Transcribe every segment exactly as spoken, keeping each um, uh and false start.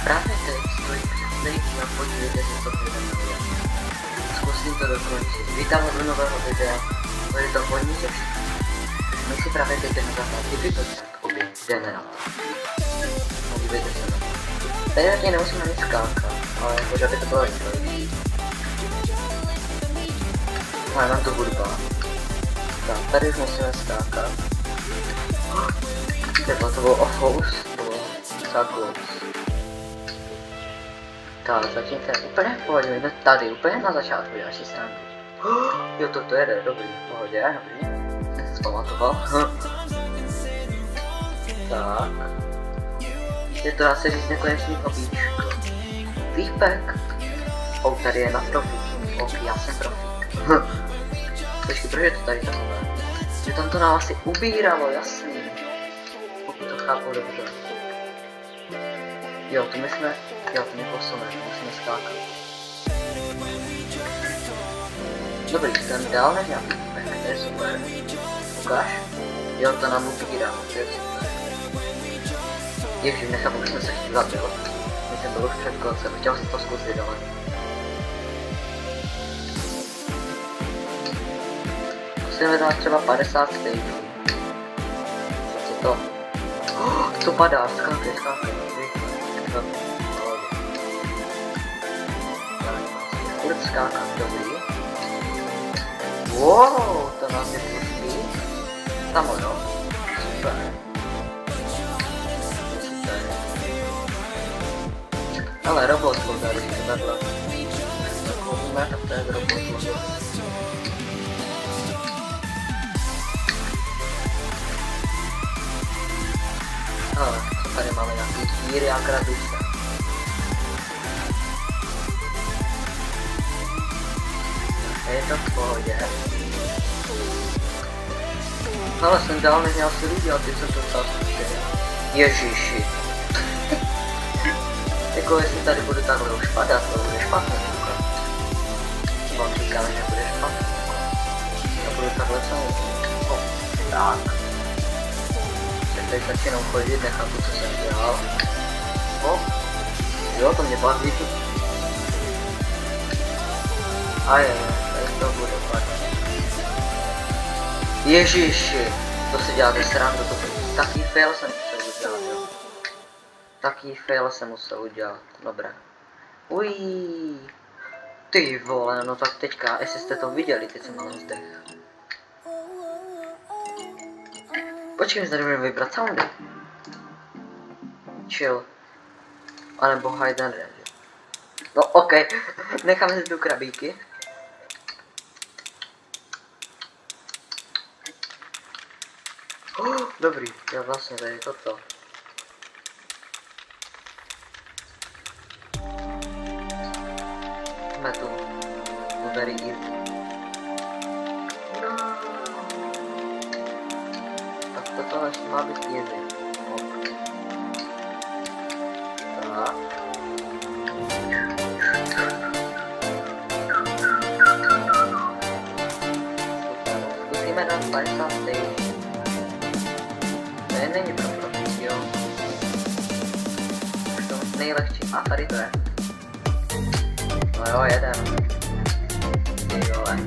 právě teď stojí před a podívejte se, co budeme udělat. Zkusím to dokončit. Vítám od nového videa. Bude to hodně těžké. My si právě teď jdeme zahrát Typitočák, obě. Jdeme na to. Podívejte se na to. Tady taky nemusíme ani skákat, ale jakože by to bylo rychlejší. Ale nám to hudba. Tak, tady už musíme skákat. Nebo to bylo off-house, bylo docela close. Tak, zatím ten úplně v pohodě, jdeme tady, úplně na začátku další strany. Jo, to, to jede, dobrý, v pohodě, dobrý. Jsem se zpamatoval. Tak. Je to dá se říct nekonečný hobíčko. Týpek. O, tady je na profík. Ok, já jsem profík. Počkej, proč je to tady takové? Že tam to nám asi ubíralo, jasný. Pokud to chápu dobře. Jo, to my jsme... Jo, to mě posune, musíme skákat. Dobrý, ten dál než nějaký týpek, to je super. Ukáž? Jo, to nám ubírá, to je super. Ježiš, nechápu, že jsme se chtěli zabil. My jsem byl už před koncem, chtěl jsem to zkusit, ale... Musíme dát třeba padesát stageů. Co to? Oh, to padá, skákej, skákej. Furt skákat, dobrý. Wow, to nás je pustý. Tam ono. Super. Super. Ale robot byl tady, takhle. Takovýme, tak to je robot. Ale co tady máme nějaký díry a krabice. Je to v pohodě. Ale jsem dál neměl si udělat, ty jsem to psal zkušený. Ježiši. Jako jestli tady budu takhle už padat, to bude špatné. Vám říkám, že bude špatné. Já budu takhle celý. O, tak. Teď začínám chodit, nechápu, co jsem dělal. O, jo, to mě baví. A je, tady to bude padat. Ježiši, to si děláte srandu, to jsem taký fail jsem musel udělat, jo. Taký fail jsem musel udělat, dobré. Ují. Ty vole, no tak teďka, jestli jste to viděli, teď jsem ale zdech. Počkej, zde budeme vybrat soundy. Chill. A nebo hide and ready. No ok, necháme si tu krabíky. Oh, dobrý, jo vlastně tady je toto. Jsme tu. Very easy. Toto ještě má být easy. Ok. Tak. Zkusíme dát padesát stage. To je není pro profík, jo. Už to nejlehčí. A tady to je. No jo, jedem. Ty vole.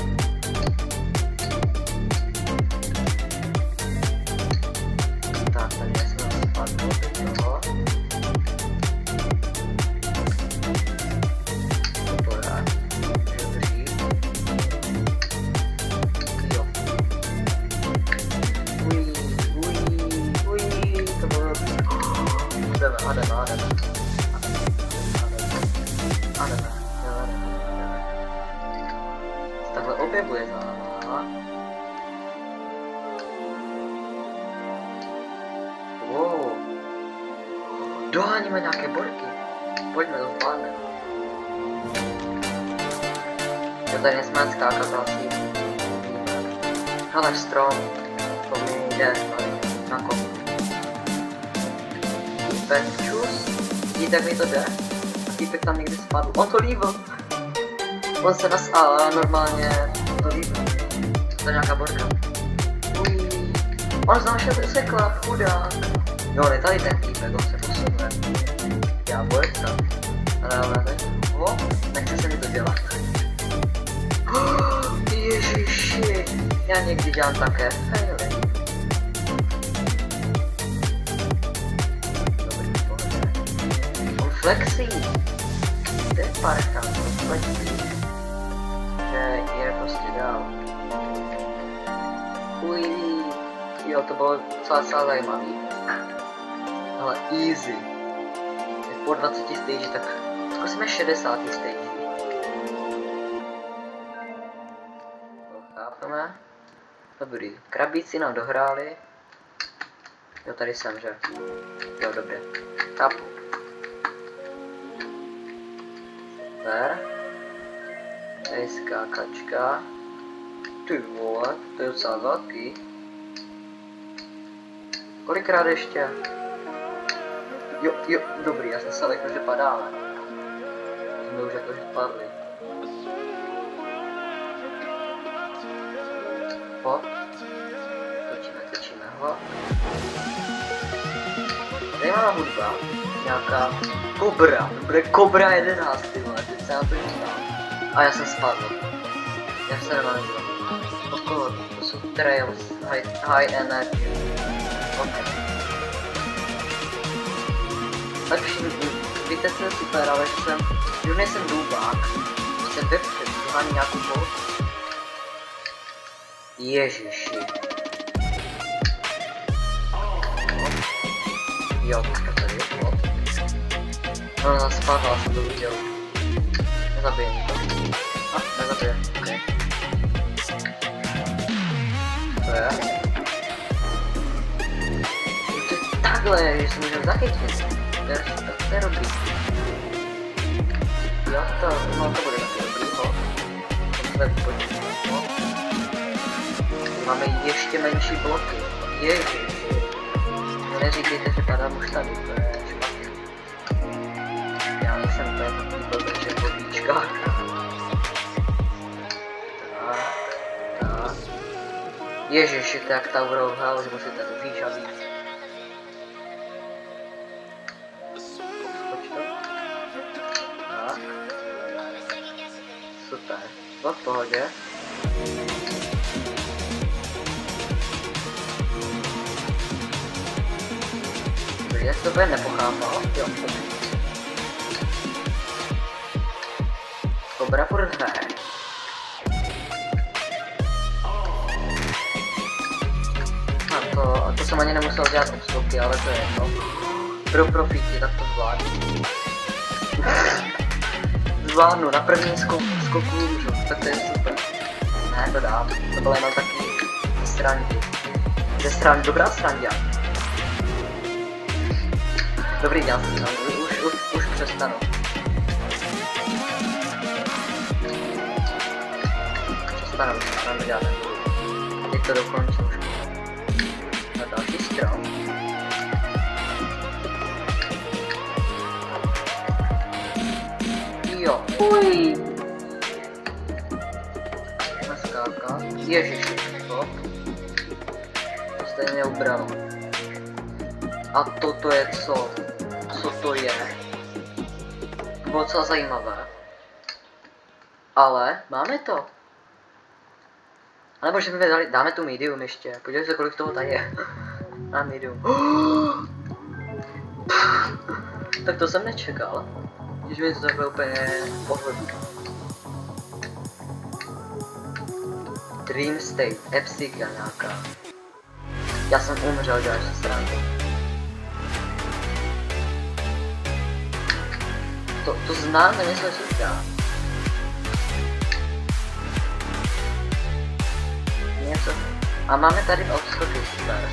Tak, tady jsme spadli do toho. Dobrá. Dobrý. Jo. Ují, ují, ují, to bylo dobrý. Jdeme, a jdeme, a jdeme. A jdeme, a jdeme. Takhle objevuje za náma. Wow. Doháníme nějaké borky. Pojďme to zvládne. Jo, tady nesmíme skákat asi. Ale strom. To mi jde tady. Na komu. Týpek, čus. Vidíte, jak mi to jde? Týpek tam někdy spadl. On to líbil. On se nás a normálně to líbil. To je nějaká borka. Ují. On z našeho vysekla, chudák. Jo, ne tady ten týpek, on se posunuje. Já bude tak. Ale ale teď. O, nechce se mi to dělat. Oh, ježiši, já někdy dělám také faily. Dobrý, pohodě. On flexí. To je parka, on flexí. Že je prostě dál. Uj, jo, to bylo docela, docela zajímavý. Ale easy. Je po dvaceti stage, tak zkusíme šedesátý stage. Chápeme? Dobrý, krabíci nám dohráli. Jo, tady jsem, že? Jo, dobře. Chápu. Super. Tady skákačka. Ty vole, to je docela velký. Kolikrát ještě? Jo, jo, dobrý, já jsem se lekl, že padáme. Jsme už jako, že padli. Hop. Točíme, točíme, hop. Zajímavá hudba. Nějaká Kobra. To bude Kobra jedenáct, ty vole, teď se na to dívám. A já jsem spadl. Já se nemám dívám. Okolo, to jsou trails, high, high energy. Ok. Lepší, víte, co je super, ale že jsem, že už nejsem důbák. Jsem vypřed, dohání nějakou pol. Ježiši. Jo, teďka tady, jo. No, ona spadla, jsem to viděl. Nezabije mi to. A, nezabije, ok. To je. To je takhle, že se můžeme zachytit. To je, to je dobrý. Jo, to, no to bude taky dobrý, ho. To jsme vypočítali, no. Máme ještě menší bloky. Ježiši. Neříkejte, že padám už tady, to je špatně. Já nejsem úplně blbeček v odlíčkách. Tak, tak. Ježiši, to jak ta urovhá, už musíte to víš a víc. Skoč to. Tak. Super. To v pohodě. Jak to bude nepochápal? Jo, dobrý. Kobra furt hraje. A to, a to jsem ani nemusel dělat obstupy, ale to je jedno. Pro profíky, tak to zvládnu. Zvládnu, na první skok, skoku můžu, tak to je super. Ne, to dám, to bylo jenom taky srandy. Ze srandy, dobrá srandě. Dobrý, dělám se tam, už, už, už přestanu. Přestanu, už přestanu dělat nebudu. Teď to dokončím už. A další strom. Jo. Uj. Naskáka. Ježiši, to. To stejně ubralo. A toto je co? Co to je? To bylo docela zajímavé. Ale máme to. Ale možná by dali, dáme tu medium ještě. Podívejte se, kolik toho tady je. Na medium. Tak to jsem nečekal. Když mi to takhle úplně pohledí. Dream State, Epsika nějaká. Já jsem umřel, děláš se srandu. To, to znám, nevím, co se říká. Něco. A máme tady odskoky, super.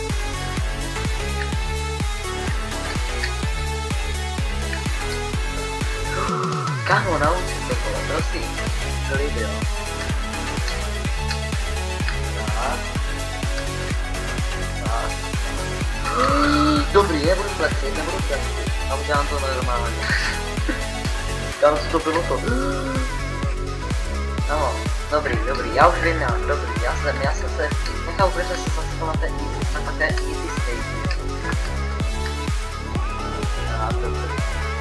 Kámo, naučit to bylo, prosím. To líbí, jo. Tak. Tak. Dobrý, nebudu flexit, nebudu flexit. A udělám to normálně. Kámo, co to bylo to? No, dobrý, dobrý, já už vím jak, dobrý, já jsem, já jsem se, nechal, protože jsem se zastavil na té easy, na té easy stage. Tak, dobrý.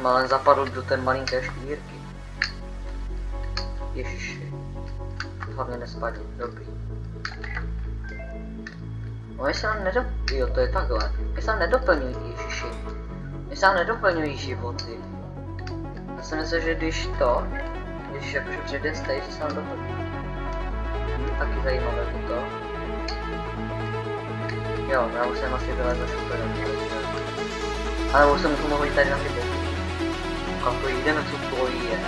málem zapadl do té malinké škvírky. Ježiši. Hlavně nespadl, dobrý. Oni se nám nedop... Jo, to je takhle. Oni se nám nedoplňují, ježiši. Oni se nám nedoplňují životy. Já si myslím, že když to, když jakože přijde stage, se nám doplní. Hm, taky zajímavé toto. Jo, já už jsem asi vylezl super. Ale už jsem to mohl jít tady na ty boky. Kam to jdeme, co to je?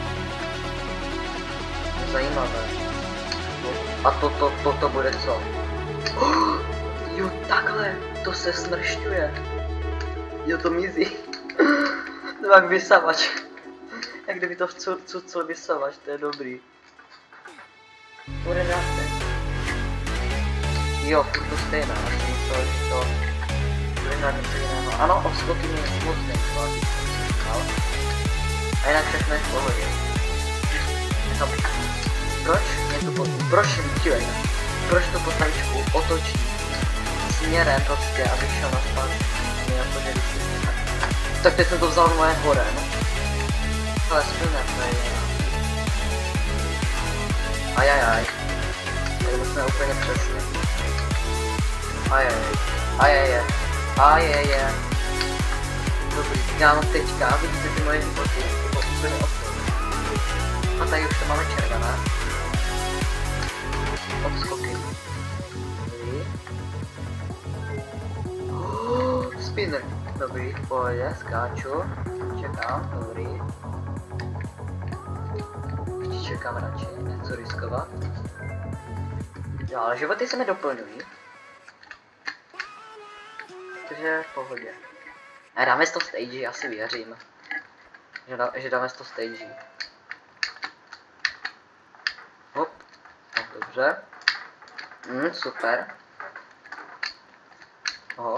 Zajímavé. A toto, to, to, to bude co? Oh, jo, takhle, to se smršťuje. Jo, to mizí. To jak vysavač. Jak kdyby to vcucl vysavač, to je dobrý. Bude dáte. Jo, furt to stejná, já jsem myslel, že to bude nějak něco jiného. Ano, obskoky mě moc nejsou, a jinak všechno je v pohodě. No, proč mě tu po... proč mě proč tu postavičku otočí směrem prostě, abych šel na spát. Tak teď jsem to vzal moje hore, no. Ale spinner to je jiná. Ajajaj. Tady musíme úplně přesně. Ajajaj. Ajajaj. Ajajaj. Dobrý, já mám teďka, vidíte ty moje životy, to úplně obsah. A tady už to máme červené. Odskoky. Dobrý. Oh, spinner. Dobrý, v pohodě, skáču. Čekám, dobrý. Ještě čekám radši, něco riskovat. Jo, ale životy se mi doplňují. Takže v pohodě. A dáme sto stage, já si věřím. Že, dá, že dáme sto stage. Hop. Tak dobře. Hm, super. Oho.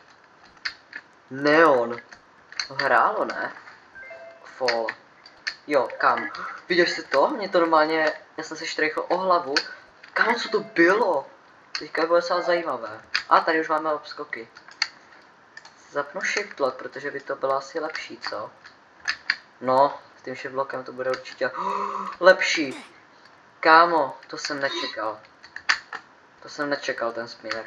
Neon. Hrálo, ne? Fall. Jo, kam? Viděl jsi to? Mě to normálně, já jsem se štrejchl o hlavu. Kam, co to bylo? Teďka bylo docela zajímavé. A tady už máme obskoky. Zapnu shift lock, protože by to bylo asi lepší, co? No, s tím shift lockem to bude určitě oh, lepší. Kámo, to jsem nečekal. To jsem nečekal, ten spinner.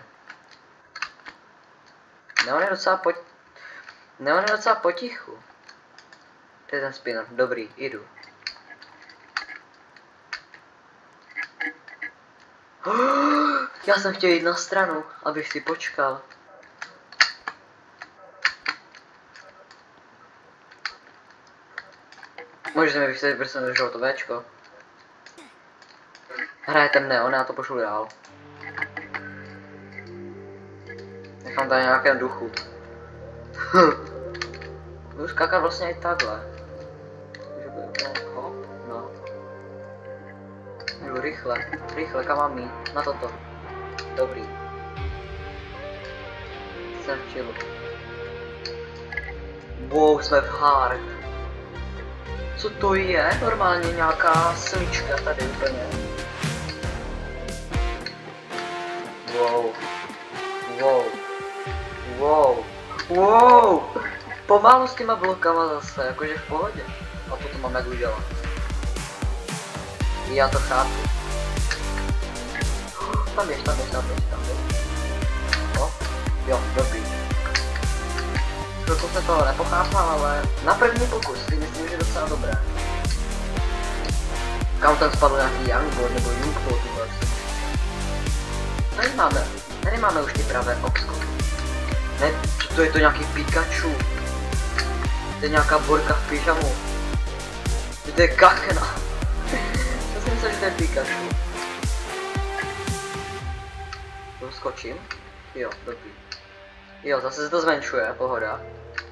Neon je docela po... Neon je docela potichu. To je ten spinner, dobrý, jdu. Oh, já jsem chtěl jít na stranu, abych si počkal. Můžete mi vysvětlit, proč jsem došel to Včko. Hraje ten neon, já to pošlu dál. Nechám tady nějakém duchu. Budu skákat vlastně i takhle. Takže bude hop, no. Jdu rychle, rychle, kam mám jít? Na toto. Dobrý. Jsem v chillu. Wow, jsme v hard. Co to je? Normálně nějaká slička tady úplně. Wow. Wow. Wow. Wow. Pomalu s těma blokama zase, jakože v pohodě. A potom mám jak udělat. Já to chápu. Tam běž, tam běž, tam běž, tam běž. No. Jo, dobrý. Chvilku se toho nepochápal, ale na první pokus si myslím, že je docela dobré. Kam tam spadl nějaký Youngboard nebo Youngboard vůbec. Tady máme, tady máme už ty pravé obskoky. Ne, to je to nějaký Pikachu. To je nějaká borka v pyžamu. To je kakna. Já si myslím, že to je Pikachu. Skočím? Jo, dobrý. Jo, zase se to zmenšuje, pohoda.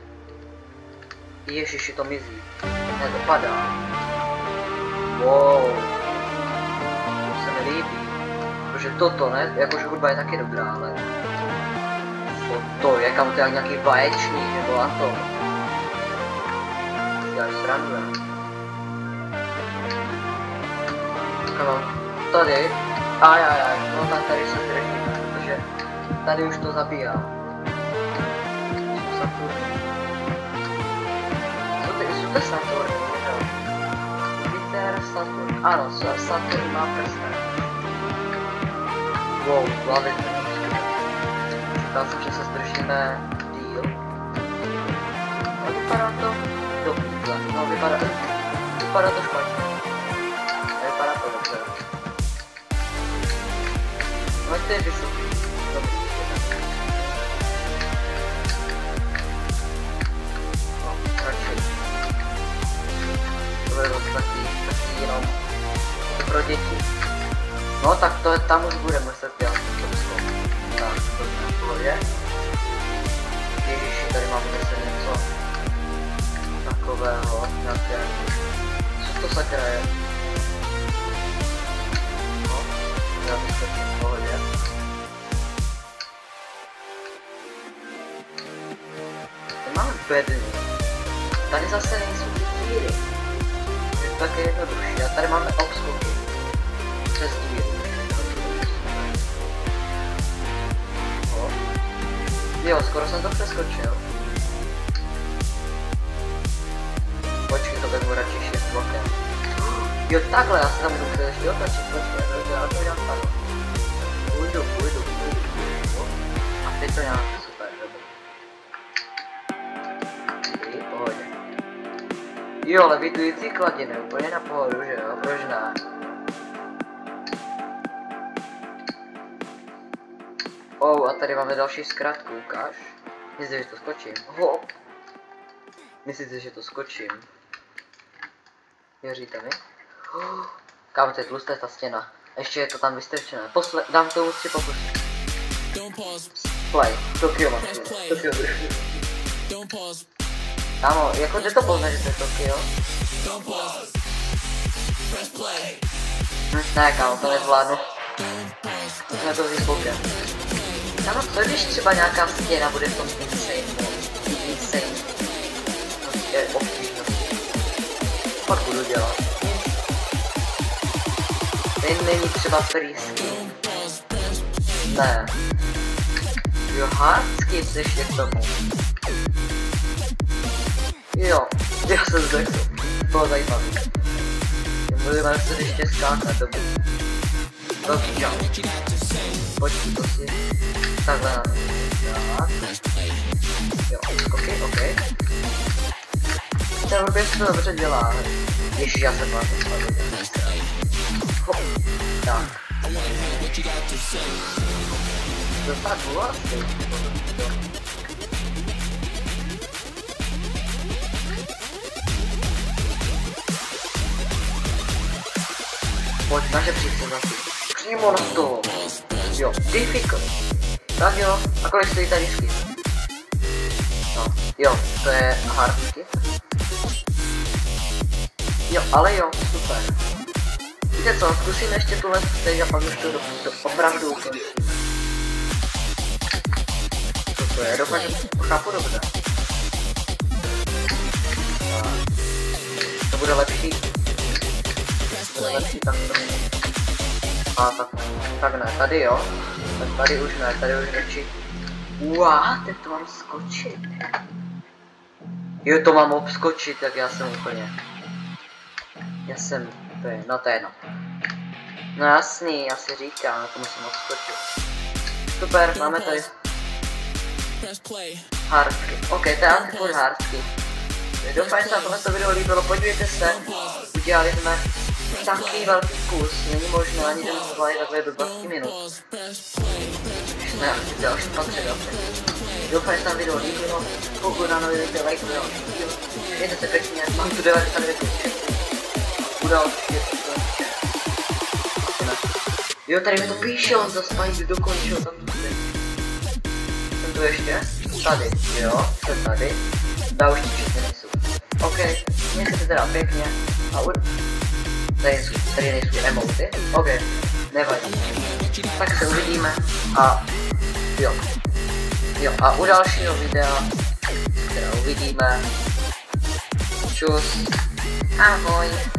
Ježiši, to mizí. Ne, to padá. Wow. To se mi líbí. Protože toto, ne, jakože hudba je taky dobrá, ale... To je, kam to jak nějaký vaječník, nebo a to. Já srandu, ne? No, tady. Ajajaj, no tak tady se držíme, protože tady už to zabíjá. Co to je Saturn, jo. Jupiter, Saturn, ano, Saturn má prsten. Wow, hlavně to je. Říkal jsem, že se zdržíme díl. No vypadá to dobře, no vypadá, vypadá to špatně. Nevypadá to dobře. No to je vysoký. Dobrý, no, radši. To bude zase taky, taky jenom pro děti. No tak to tam už bude muset dělat to skok. Tak, to je v pohodě. Ježiši, tady máme zase něco takového, nějaké... Co to sakra je? No, já vyskočím v pohodě. Tady máme bedny. Tady zase nejsou ty díry. Je to také jednodušší. A tady máme obskoky. Přes díry. No. Jo, skoro jsem to přeskočil. Počkej, to vezmu radši shift blokem. Jo, takhle, já se tam budu muset ještě otočit, počkej, takže já to dělám takhle. Půjdu, půjdu, půjdu, půjdu. A teď to nějak super, dobrý. Dobrý, pohodě. Jo, levitující kladiny, úplně na pohodu, že jo, proč ne? Oh, a tady máme další zkrátku, ukáž. Myslíte, že to skočím? Hop. Myslíte, že to skočím? Věříte mi? Oh, kámo, to je tlusté ta stěna. Ještě je to tam vystrčené. Posle dám tomu tři pokusy. Play. Tokio mám Tokio. Kámo, jako jde to poznat, že to je Tokio? Hm, ne, kámo, to nezvládnu. Musíme to vzít bokem. Kámo, co když třeba nějaká stěna bude v tom insane? Insane. Je obtížnosti. Pak budu dělat. Ten není třeba frýský. Ne. Jo, hardský jsi ještě k tomu. Jo, já jsem zdechl. Bylo zajímavý. Budeme se ještě skákat, dobrý. Velký jump. Počkej, to si takhle na dát. Jo, skoky, ok. Ten hrbě se to dobře dělá. Ježiš, já jsem vás nespadl. Hop, tak. To tak bylo asi. Pojď, naše příště zase. Přímo na stůl. Jo, difficult. Tak jo, a kolik stojí tady skin? No, jo, to je hardky. Jo, ale jo, super. Víte co, zkusím ještě tuhle stage a pak už to do, do opravdu ukončím. Co to je? Doufám, že to chápu dobře. To bude lepší. To bude lepší tak to. A tak, tak ne, tady jo. Tak tady už ne, tady už radši. Uá, teď to mám skočit. Jo, to mám obskočit, tak já jsem úplně. Já jsem, to je, no to je jedno. No jasný, já si říkám, na to musím obskočit. Super, máme tady hardky. Ok, to je asi furt hardky. Doufám, že se vám to video líbilo, podívejte se. Udělali jsme takový velký kus, není možné ani ten slide takhle do dvacet minut. Ne, další patře, dobře. Doufám, že se vám video líbilo, pokud nám nevíte, like, video, mějte se pěkně, mám tu devadesát devět událostí. Jo, tady mi to píše, on zase mají dokončil tam tady. Jsem tu ještě? Tady, jo, jsem tady. Já už ti všichni nejsou. Ok, mějte se teda pěkně. A u... Tady nejsou, tady nejsou emoty. Ok, nevadí. Tak se uvidíme a... Jo. Jo, a u dalšího videa, která uvidíme. Čus. Ahoj.